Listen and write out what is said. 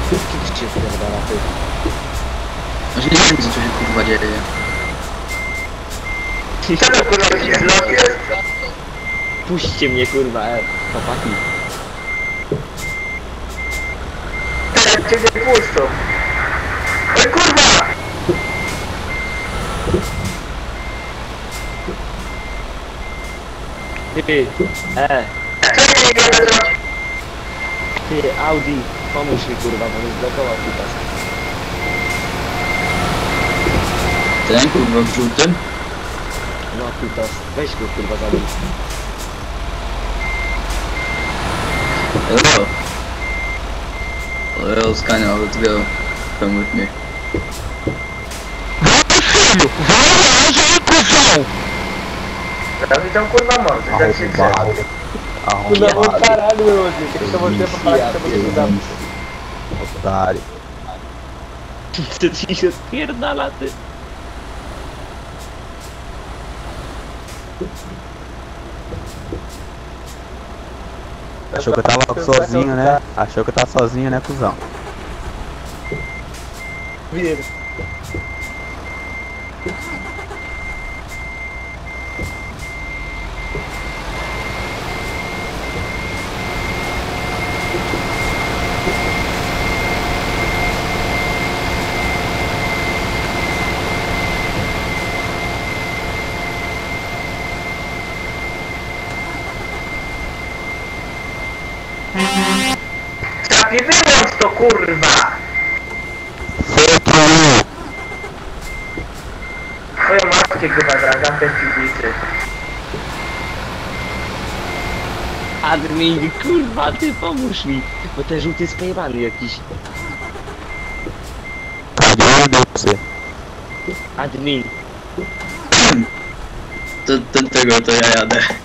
Co się spierdala, ty? Właśnie nie wiem, co tu się kurwa dzieje. Co to kurwa się zlot jest? Puśćcie mnie, kurwa, chłopaki. Teraz cię nie puszczą. Oj kurwa! Ty, Co nie wiadomo? ty, Audi, pomóż mi, kurwa, bo mnie zblokował kutas. Ten kurwa w żółtym? No, kutas, weź go, kurwa, zabij. Hello. Hello, Scania, let's go. Come with me. Robi tą kurwa mordę, tak się drze. Kurwa, bo caralho, ludzi, jak to możecie popalić, to możecie zabić. Otário. Co ci się spierdala, ty? Achou que eu tava sozinho, né? Achou que eu tava sozinho, né, cuzão? Vira. Trafi, wyłącz to kurwa! Twoją matkę kurwa draga, te piwnicy. Admin, kurwa, ty pomóż mi, bo ten żółty jest pojebany jakiś. Admin. Tego to ja jadę.